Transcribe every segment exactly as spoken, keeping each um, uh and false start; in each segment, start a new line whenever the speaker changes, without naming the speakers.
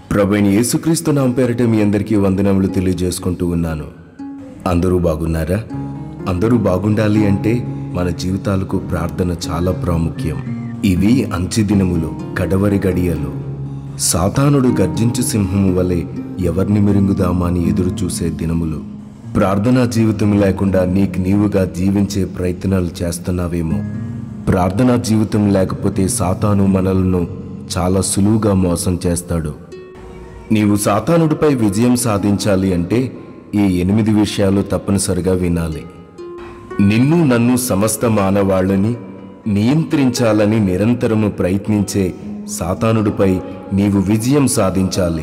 ప్రభువైన యేసుక్రీస్తు నామం పేరిట మీ అందరికీ వందనములు తెలియజేసుకుంటూ ఉన్నాను. అందరూ బాగున్నారా? అందరూ బాగుండాలి అంటే మన జీవితాలకు ప్రార్థన చాలా ప్రాముఖ్యం. ఇవి అంచె దినములు, కడవరి గడియలు. సాతానుడు గర్జించు సింహము వలె ఎవరిని మిరింగుదామా అని ఎదురు చూసే దినములు. ప్రార్థనా జీవితం లేకుండా నీకు నీవుగా జీవించే ప్రయత్నాలు చేస్తున్నావేమో. ప్రార్థనా జీవితం లేకపోతే సాతాను మనలను చాలా సులువుగా మోసం చేస్తాడు. నీవు సాతానుడిపై విజయం సాధించాలి అంటే ఈ ఎనిమిది విషయాలు తప్పనిసరిగా వినాలి. నిన్ను నన్ను సమస్త మానవాళ్ళని నియంత్రించాలని నిరంతరము ప్రయత్నించే సాతానుడిపై నీవు విజయం సాధించాలి.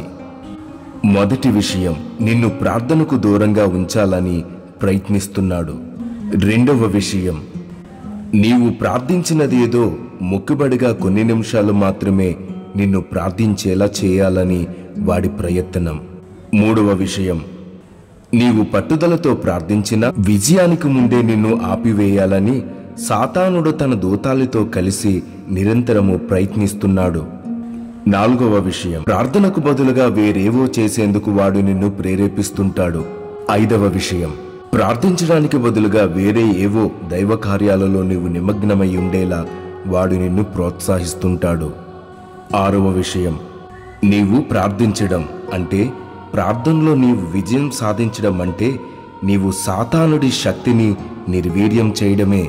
మొదటి విషయం, నిన్ను ప్రార్థనకు దూరంగా ఉంచాలని ప్రయత్నిస్తున్నాడు. రెండవ విషయం, నీవు ప్రార్థించినదేదో మొక్కుబడిగా కొన్ని నిమిషాలు మాత్రమే నిన్ను ప్రార్థించేలా చేయాలని వాడి ప్రయత్నం. మూడవ విషయం, నీవు పట్టుదలతో ప్రార్థించిన విజయానికి ముందే నిన్ను ఆపివేయాలని సాతానుడు తన దూతాలతో కలిసి నిరంతరము ప్రయత్నిస్తున్నాడు. నాలుగవ విషయం, ప్రార్థనకు బదులుగా వేరేవో చేసేందుకు వాడు నిన్ను ప్రేరేపిస్తుంటాడు. ఐదవ విషయం, ప్రార్థించడానికి బదులుగా వేరే ఏవో దైవ కార్యాలలో నీవు నిమగ్నమై ఉండేలా వాడు నిన్ను ప్రోత్సహిస్తుంటాడు. ఆరవ విషయం, నీవు ప్రార్థించడం అంటే, ప్రార్థనలో నీవు విజయం సాధించడం అంటే నీవు సాతానుడి శక్తిని నిర్వీర్యం చేయడమే.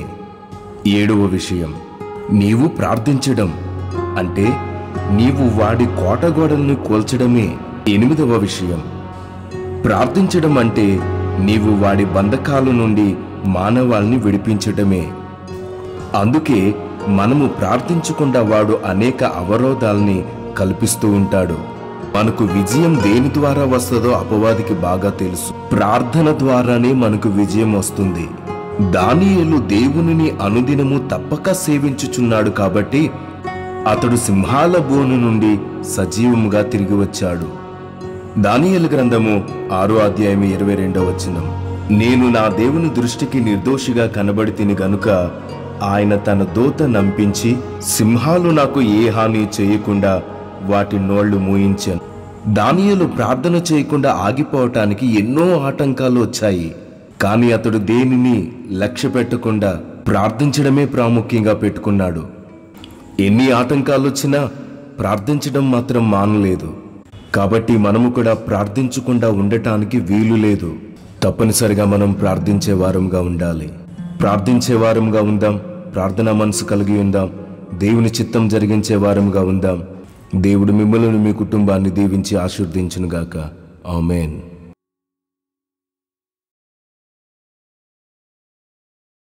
ఏడవ విషయం, నీవు ప్రార్థించడం అంటే నీవు వాడి కోటగోడల్ని కూల్చడమే. ఎనిమిదవ విషయం, ప్రార్థించడం అంటే నీవు వాడి బంధకాల నుండి మానవాల్ని విడిపించటమే. అందుకే మనము ప్రార్థించకుండా వాడు అనేక అవరోధాల్ని కల్పిస్తూ ఉంటాడు. మనకు విజయం దేని ద్వారా వస్తుందో అపవాదికి బాగా తెలుసు. ప్రార్థన ద్వారానే మనకు విజయం వస్తుంది. దానియేలు దేవునిని అనుదినము తప్పక సేవించుచున్నాడు కాబట్టి అతడు సింహాల బోను నుండి సజీవముగా తిరిగి వచ్చాడు. దానియేలు గ్రంథము ఆరో అధ్యాయం ఇరవై రెండవ వచనం, నేను నా దేవుని దృష్టికి నిర్దోషిగా కనబడితిని గనుక ఆయన తన దూత నంపించి సింహాలు నాకు ఏ హాని చేయకుండా వాటి నోళ్లు మూయించాను. దానియేలు ప్రార్థన చేయకుండా ఆగిపోవటానికి ఎన్నో ఆటంకాలు వచ్చాయి. కానీ అతడు దేనిని లక్ష్య పెట్టకుండా ప్రార్థించడమే ప్రాముఖ్యంగా పెట్టుకున్నాడు. ఎన్ని ఆటంకాలు వచ్చినా ప్రార్థించడం మాత్రం మానలేదు. కాబట్టి మనము కూడా ప్రార్థించకుండా ఉండటానికి వీలు లేదు. తప్పనిసరిగా మనం ప్రార్థించే వారంగా ఉండాలి. ప్రార్థించే వారంగా ఉందాం. ప్రార్థనా మనసు కలిగి ఉందాం. దేవుని చిత్తం జరిగించే వారంగా ఉందాం. దేవుడు మిమ్మల్ని మీ కుటుంబాన్ని దీవించి ఆశీర్వదించునుగాక. ఆమేన్.